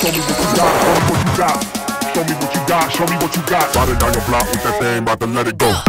Show me what you got. Show me what you got. Show me what you got. Riding down your block with that thing, about to let it go.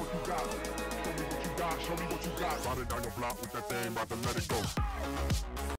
Show me what you got. Riding down your block with that thing, about to let it go.